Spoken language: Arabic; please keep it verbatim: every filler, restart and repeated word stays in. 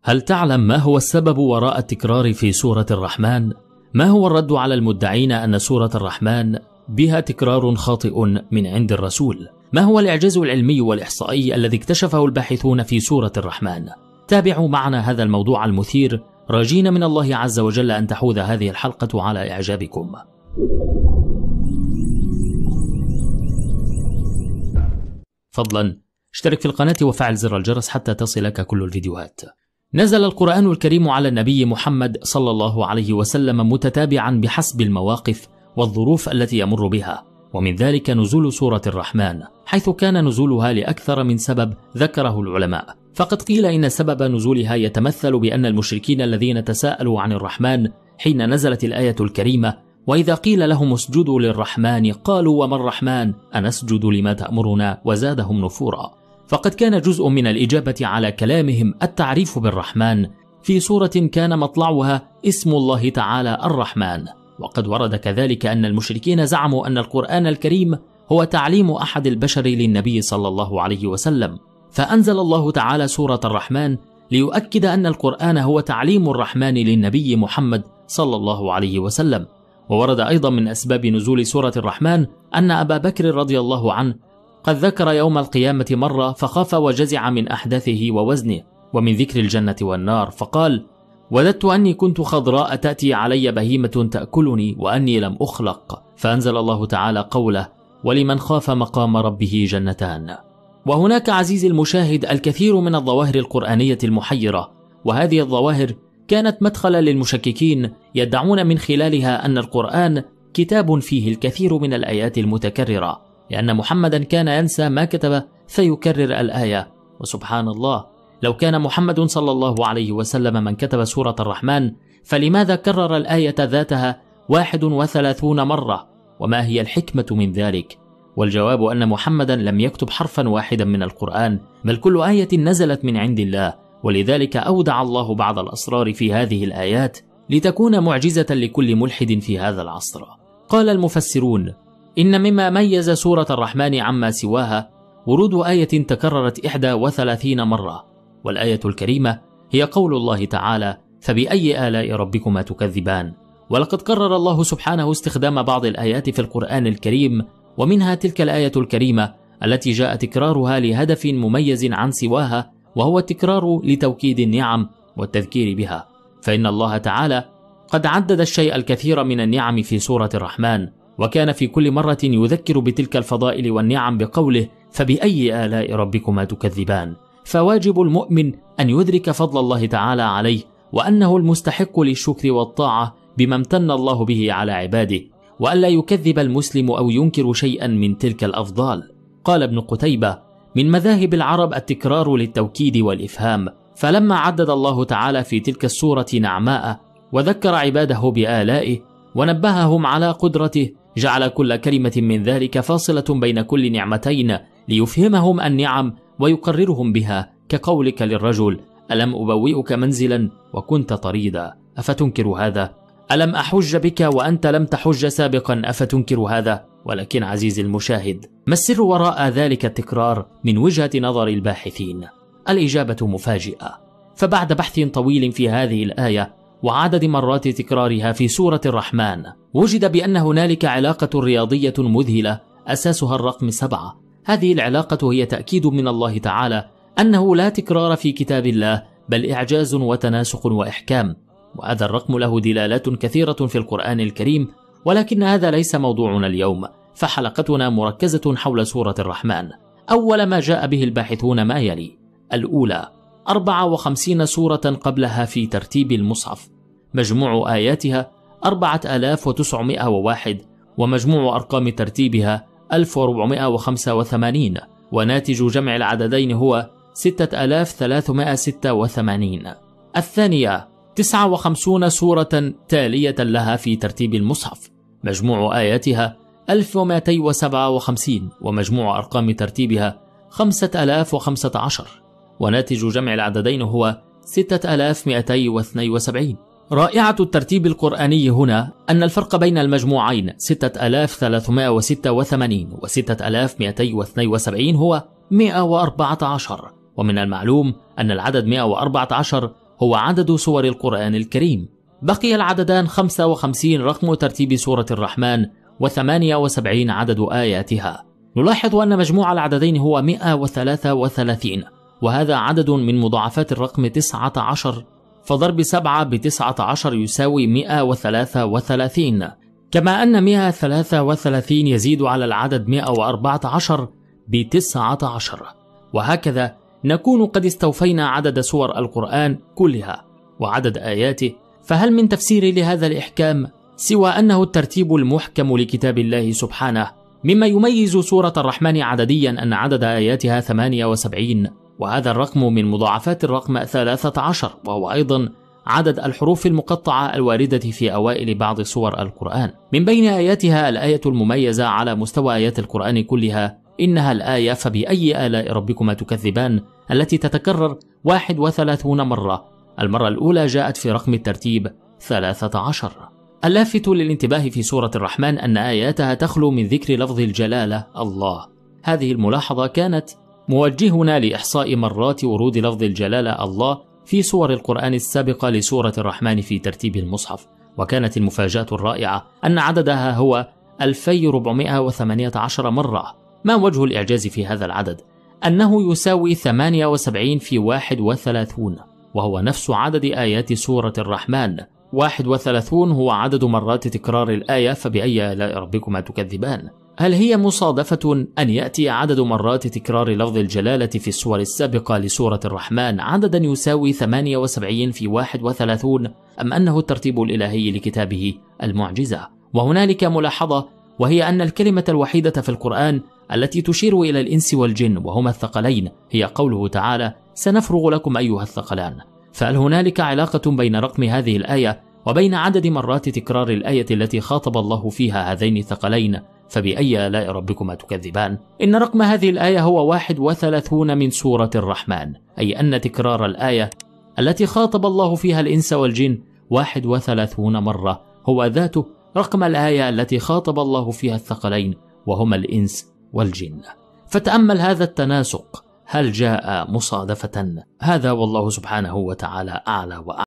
هل تعلم ما هو السبب وراء التكرار في سورة الرحمن؟ ما هو الرد على المدعين أن سورة الرحمن بها تكرار خاطئ من عند الرسول؟ ما هو الإعجاز العلمي والإحصائي الذي اكتشفه الباحثون في سورة الرحمن؟ تابعوا معنا هذا الموضوع المثير، راجين من الله عز وجل أن تحوذ هذه الحلقة على إعجابكم. فضلا اشترك في القناة وفعل زر الجرس حتى تصلك كل الفيديوهات. نزل القرآن الكريم على النبي محمد صلى الله عليه وسلم متتابعا بحسب المواقف والظروف التي يمر بها، ومن ذلك نزول سورة الرحمن، حيث كان نزولها لأكثر من سبب ذكره العلماء. فقد قيل إن سبب نزولها يتمثل بأن المشركين الذين تساءلوا عن الرحمن حين نزلت الآية الكريمة: وإذا قيل لهم اسجدوا للرحمن قالوا وما الرحمن أنسجد لما تأمرنا، وزادهم نفورا. فقد كان جزء من الإجابة على كلامهم التعريف بالرحمن في سورة كان مطلعها اسم الله تعالى الرحمن. وقد ورد كذلك أن المشركين زعموا أن القرآن الكريم هو تعليم أحد البشر للنبي صلى الله عليه وسلم، فأنزل الله تعالى سورة الرحمن ليؤكد أن القرآن هو تعليم الرحمن للنبي محمد صلى الله عليه وسلم. وورد أيضا من أسباب نزول سورة الرحمن أن أبا بكر رضي الله عنه قد ذكر يوم القيامة مرة فخاف وجزع من أحداثه ووزنه ومن ذكر الجنة والنار، فقال: وددت أني كنت خضراء تأتي علي بهيمة تأكلني وأني لم أخلق، فأنزل الله تعالى قوله: ولمن خاف مقام ربه جنتان. وهناك عزيزي المشاهد الكثير من الظواهر القرآنية المحيرة، وهذه الظواهر كانت مدخلا للمشككين يدعون من خلالها أن القرآن كتاب فيه الكثير من الآيات المتكررة، لأن محمدا كان ينسى ما كتب فيكرر الآية. وسبحان الله، لو كان محمد صلى الله عليه وسلم من كتب سورة الرحمن فلماذا كرر الآية ذاتها واحد وثلاثون مرة؟ وما هي الحكمة من ذلك؟ والجواب أن محمدا لم يكتب حرفا واحدا من القرآن، بل كل آية نزلت من عند الله، ولذلك أودع الله بعض الأسرار في هذه الآيات لتكون معجزة لكل ملحد في هذا العصر. قال المفسرون: إن مما ميز سورة الرحمن عما سواها ورود آية تكررت إحدى وثلاثين مرة، والآية الكريمة هي قول الله تعالى: فبأي آلاء ربكما تكذبان. ولقد قرر الله سبحانه استخدام بعض الآيات في القرآن الكريم، ومنها تلك الآية الكريمة التي جاء تكرارها لهدف مميز عن سواها، وهو التكرار لتوكيد النعم والتذكير بها. فإن الله تعالى قد عدد الشيء الكثير من النعم في سورة الرحمن، وكان في كل مرة يذكر بتلك الفضائل والنعم بقوله: فبأي آلاء ربكما تكذبان. فواجب المؤمن أن يدرك فضل الله تعالى عليه، وأنه المستحق للشكر والطاعة بما امتن الله به على عباده، وألا يكذب المسلم أو ينكر شيئا من تلك الأفضال. قال ابن قتيبة: من مذاهب العرب التكرار للتوكيد والإفهام، فلما عدد الله تعالى في تلك السورة نعماء وذكر عباده بآلائه ونبههم على قدرته، جعل كل كلمة من ذلك فاصلة بين كل نعمتين ليفهمهم النعم ويقررهم بها، كقولك للرجل: ألم أبوئك منزلا وكنت طريدا أفتنكر هذا؟ ألم أحج بك وأنت لم تحج سابقا أفتنكر هذا؟ ولكن عزيزي المشاهد، ما السر وراء ذلك التكرار من وجهة نظر الباحثين؟ الإجابة مفاجئة. فبعد بحث طويل في هذه الآية وعدد مرات تكرارها في سورة الرحمن، وجد بأن هنالك علاقة رياضية مذهلة أساسها الرقم سبعة. هذه العلاقة هي تأكيد من الله تعالى أنه لا تكرار في كتاب الله، بل إعجاز وتناسق وإحكام. وهذا الرقم له دلالات كثيرة في القرآن الكريم، ولكن هذا ليس موضوعنا اليوم، فحلقتنا مركزة حول سورة الرحمن. أول ما جاء به الباحثون ما يلي: الأولى، أربع وخمسين سورة قبلها في ترتيب المصحف، مجموع آياتها أربعة آلاف وتسعمائة وواحد، ومجموع أرقام ترتيبها ألف وأربعمائة وخمسة وثمانين، وناتج جمع العددين هو ستة آلاف وثلاثمائة وستة وثمانين. الثانية، تسعة وخمسين سورة تالية لها في ترتيب المصحف، مجموع آياتها ألف ومائتين وسبعة وخمسين، ومجموع أرقام ترتيبها خمسة آلاف وخمسة عشر، وناتج جمع العددين هو ستة آلاف ومائتين واثنين وسبعين. رائعة الترتيب القرآني هنا أن الفرق بين المجموعين ستة آلاف وثلاثمائة وستة وثمانين و ستة آلاف ومائتين واثنين وسبعين هو مائة وأربعة عشر، ومن المعلوم أن العدد مائة وأربعة عشر هو عدد سور القرآن الكريم. بقي العددان خمسة وخمسين رقم ترتيب سورة الرحمن، وثمانية وسبعين عدد آياتها. نلاحظ أن مجموع العددين هو مئة وثلاثة وثلاثين، وهذا عدد من مضاعفات الرقم تسعة عشر، فضرب سبعة بتسعة عشر يساوي مئة وثلاثة وثلاثين، كما أن مئة وثلاثة وثلاثين يزيد على العدد مئة وأربعة عشر بتسعة عشر. وهكذا نكون قد استوفينا عدد سور القرآن كلها وعدد آياته. فهل من تفسير لهذا الإحكام سوى أنه الترتيب المحكم لكتاب الله سبحانه؟ مما يميز سورة الرحمن عدديا أن عدد آياتها ثمانية وسبعين، وهذا الرقم من مضاعفات الرقم ثلاثة عشر، وهو أيضا عدد الحروف المقطعة الواردة في أوائل بعض سور القرآن. من بين آياتها الآية المميزة على مستوى آيات القرآن كلها، إنها الآية فبأي آلاء ربكما تكذبان، التي تتكرر واحد وثلاثون مرة. المرة الأولى جاءت في رقم الترتيب ثلاثة عشر. اللافت للانتباه في سورة الرحمن أن آياتها تخلو من ذكر لفظ الجلالة الله. هذه الملاحظة كانت موجهنا لإحصاء مرات ورود لفظ الجلالة الله في سور القرآن السابقة لسورة الرحمن في ترتيب المصحف. وكانت المفاجأة الرائعة أن عددها هو ألفين وأربعمئة وثمانية عشر مرة. ما وجه الإعجاز في هذا العدد؟ أنه يساوي ثمانية وسبعين في واحد وثلاثين، وهو نفس عدد آيات سورة الرحمن. واحد وثلاثون هو عدد مرات تكرار الآية فبأي آلاء ربكما تكذبان. هل هي مصادفة أن يأتي عدد مرات تكرار لفظ الجلالة في السور السابقة لسورة الرحمن عددا يساوي ثمانية وسبعين في واحد وثلاثين، أم أنه الترتيب الإلهي لكتابه المعجزة؟ وهنالك ملاحظة، وهي أن الكلمة الوحيدة في القرآن التي تشير إلى الإنس والجن وهما الثقلين هي قوله تعالى: سنفرغ لكم أيها الثقلان. فهل هنالك علاقة بين رقم هذه الآية وبين عدد مرات تكرار الآية التي خاطب الله فيها هذين الثقلين فبأي آلاء ربكما تكذبان؟ إن رقم هذه الآية هو واحد وثلاثون من سورة الرحمن، أي أن تكرار الآية التي خاطب الله فيها الإنس والجن واحد وثلاثون مرة هو ذاته رقم الآية التي خاطب الله فيها الثقلين وهما الإنس والجن. فتأمل هذا التناسق، هل جاء مصادفة؟ هذا والله سبحانه وتعالى أعلى وأعلى.